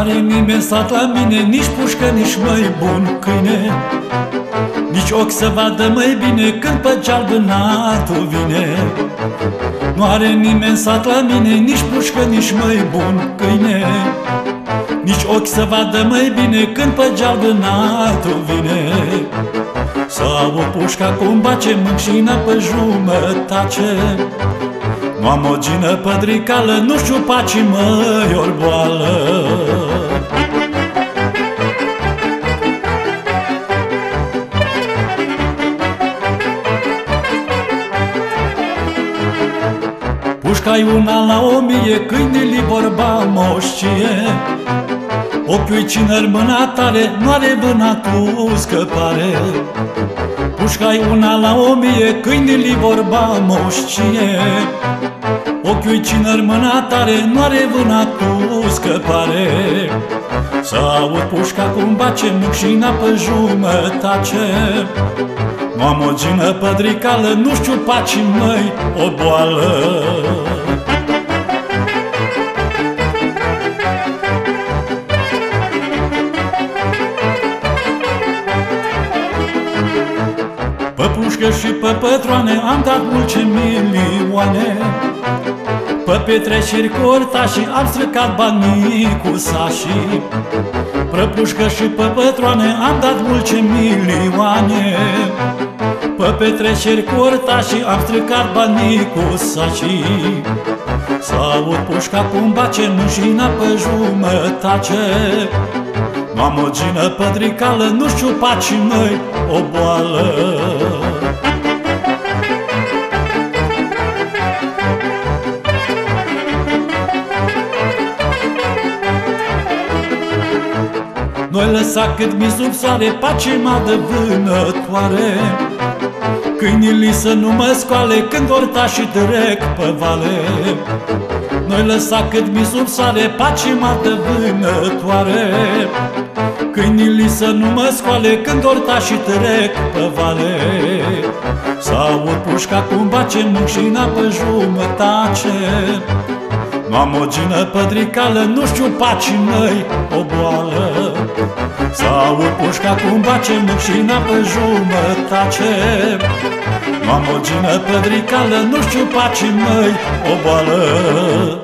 N-are nimeni stat la mine, nici pușcă, nici măi bun câine, nici ochi să vadă mai bine când pe geal vânatul vine. Nu are nimeni sat la mine, nici pușcă, nici măi bun câine, nici ochi să vadă mai bine când pe geal vânatul vine. Să aud pușca cum bace mâncșina pe jumătace. Nu am o gină pădricală, nu știu paci măi ori boală. Pușca-i una la 1000, câinii vorba moșcie. Ochiul-i cinăr, mâna tare, nu are vânatul scăpare. Pușca-i una la 1000, câinii vorba moșcie. Ochiul-i cinăr, mâna tare, nu are vânatul scăpare. Să aud pușca cum bace mâncșina pe jumătace. Nu am o gină pădricală, nu știu paci măi o boală. Pe pușcă și pe pătroane am dat mulți milioane. Pe petreceri cu ortașii am stricat banii cu sașii. Pe pușcă și pe pătroane am dat mulți milioane. Pe petreceri cu ortașii am stricat banii cu sașii. Să aud pușca cum bace mâncșina pe jumătace. Nu am o gină pădricală, nu știu paci măi o boală. Noi lăsa cât mi sub soare pacema de vânătoare. Câinii să nu mă scoale când ortașii trec pe vale. Noi lăsa cât mi sub soare pacema de vânătoare. Câinii să nu mă scoale când ortașii trec pe vale. Să aud pușca cum bace mâncșina pe jumătace. Nu am o gină pădricală, nu știu paci măi o boală. Să aud pușca cum bace mâncșina pe jumătace. Nu am o gină pădricală, nu știu paci măi o boală.